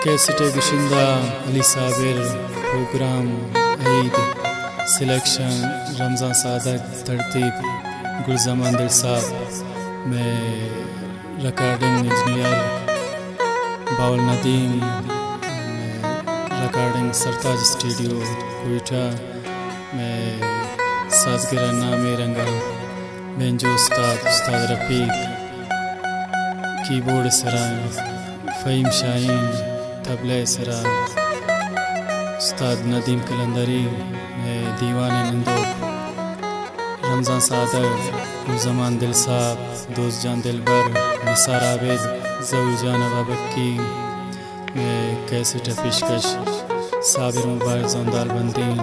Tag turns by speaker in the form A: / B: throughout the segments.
A: cassette गुशिंदा Ali Sabir program Eid selection Ramzan Sadiq तरतीब गुलजमान दिल साहब में रिकॉर्डिंग इंजीनियर बाउल नदीम रिकॉर्डिंग सरताज स्टूडियो कोयटा में साजगिरा नामे रंगा बेंजो उस्ताद रफ़ीक कीबोर्ड सरा फ़हीम शाहीन तबले सरा उस्ताद नदीम कलंदरी में दीवान नंदो रमज़ान सादक गुलजमान दिल साहब दोस्त जान दिलबर निसार आबिद ज़वी जान अबाबक्की में कैसेट पेशकश साबिर मुबारक जोंदाल बंदीन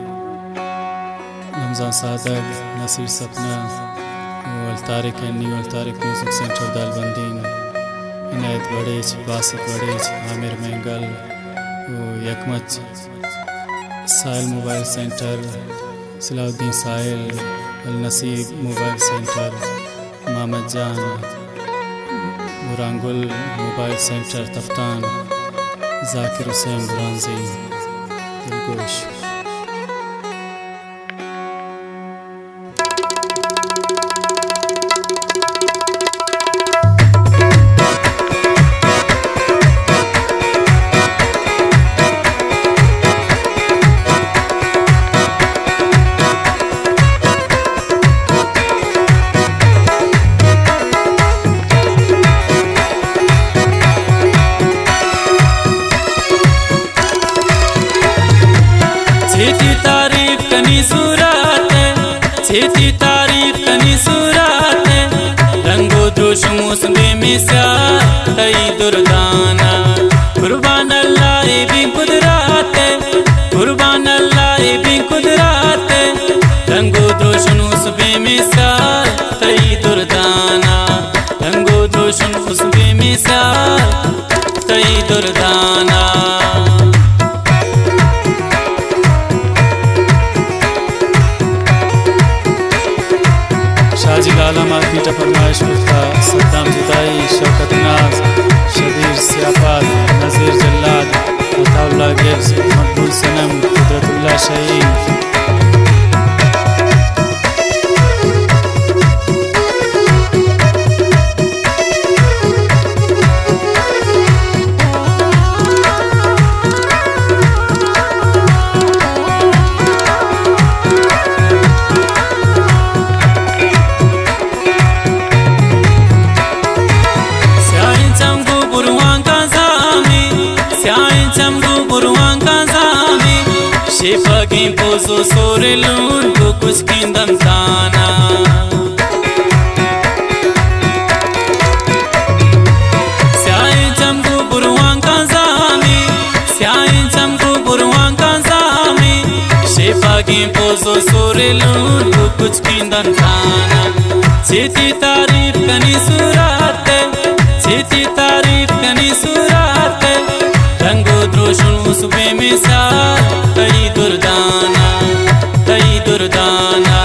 A: रमज़ान सादक नसीर सपना तारिक म्यूजिक सेंटर दालबंदीन इनायत बड़ेच बासित बड़ेच आमिर महंगल यकमच Sahil mobile centre Salahuddin Sahil Al Naseeb mobile centre Mohammad Jan बुरांगुल मोबाइल सेंटर तफ्तान जाकिर हुसैन बुरांजी दिलगोश
B: छेती तारीफ कनी सूरत रंगो जोश मौसमे में स्याह तई दुर्दाना कुर्बान अल्लाह भी कुदरत कुर्बान अल्लाह भी कुदरत रंगो जोश मौसमे में स्याह तई दुर्दाना रंगो जोश मौसमे में स्याह तई दुर्दाना
A: शाजिल आलम आफीटा फरमाइश मुफ्ता सद्दाम जुदाई शौकत नाज शबीर सियाफात नज़ीर जल्लाद अताउल्लाह गेब्स मकबूल सनम कुदरतुल्लाह शहीद
B: शेफागी पोसो सोरे लून को कुछ किंदम ताना स्याए चमको बुरवां का जामी स्याए चमको बुरवां का जामी शेफागी पोसो सोरे लून को कुछ किंदम ताना छेती तारीफ कनी सूरत छेती तारीफ कनी सूरत रंगो द्रोशुन उसबे में साथ तई दुर्दाना तई दुर्दाना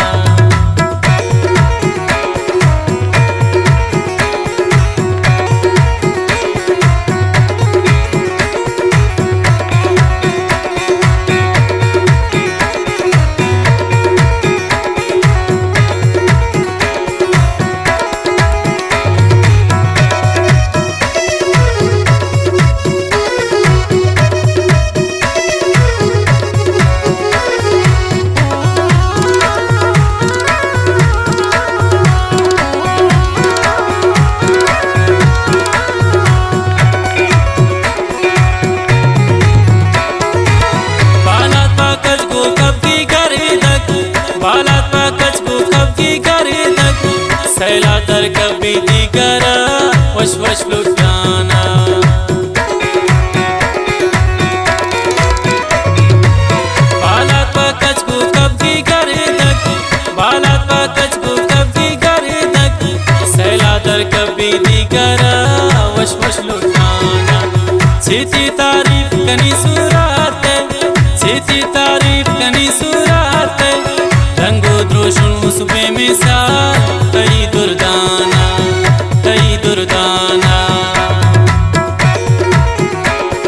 B: सैला दर कभी दिगरा वश वश लुटाना बालात पकच को कभी करे तक बालात पकच को कभी करे तक सैला दर कभी दिगरा वश वश लुटाना छेती तारीफ कनी सूरत छेती तारीफ कनी सूरत रंगो द्रोशुन सुबह में साथ तई दुर्दाना तई दुर्दाना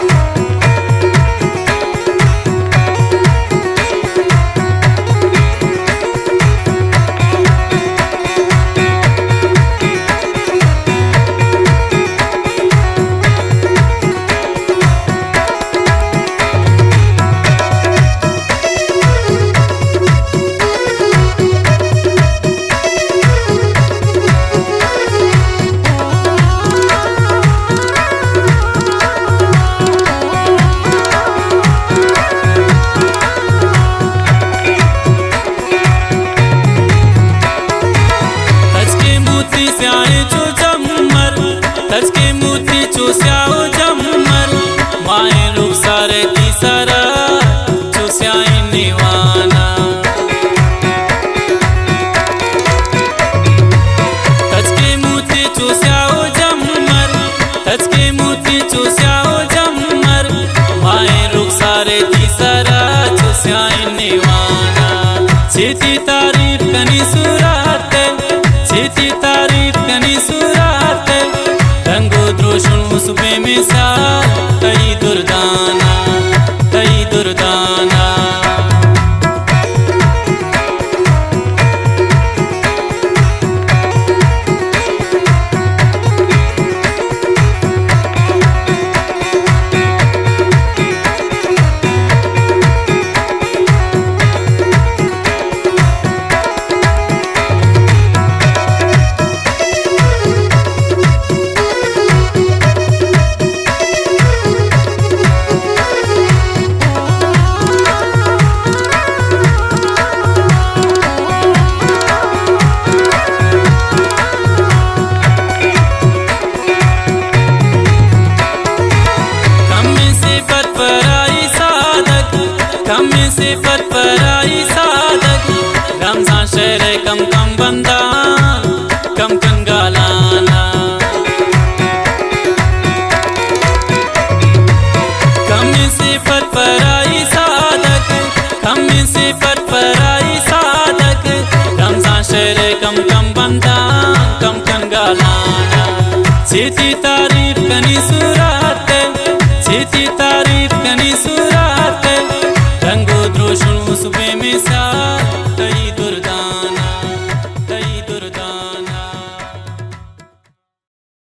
B: कनी सूरत सीती तारीफ कनी सूरत रंगो द्रोशुन उसबे मिसाल तई दुर्दाना तई दुर्दाना सिफत पर आई सादक रमजान शहर कम कम बंदा कम कन गालाना कम सिफत पर आई सादक कम सिफत पर आई सादक रमजान शहर कम कम बंदा कम कन गालाना सीती तारीफ कनी सूरत सीती तारीफ